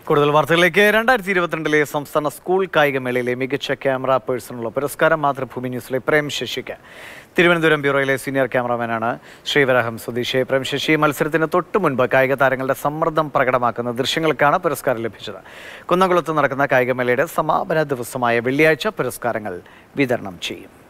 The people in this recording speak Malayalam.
കൂടുതൽ വാർത്തകളിലേക്ക് 2022 സംസ്ഥാന സ്കൂൾ കായികമേളയിലെ മികച്ച ക്യാമറ പേഴ്സണുള്ള പുരസ്കാരം മാതൃഭൂമി ന്യൂസിലെ പ്രേം ശശിക്ക്. തിരുവനന്തപുരം ബ്യൂറോയിലെ സീനിയർ ക്യാമറാമാനാണ് ശ്രീവരാഹം സ്വദേശി പ്രേം ശശി. മത്സരത്തിന് തൊട്ടു മുൻപ് കായിക താരങ്ങളുടെ സമ്മർദ്ദം പ്രകടമാക്കുന്ന ദൃശ്യങ്ങൾക്കാണ് പുരസ്കാരം ലഭിച്ചത്. കുന്നംകുളത്ത് നടക്കുന്ന കായികമേളയുടെ സമാപന ദിവസമായ വെള്ളിയാഴ്ച പുരസ്കാരങ്ങൾ വിതരണം ചെയ്യും.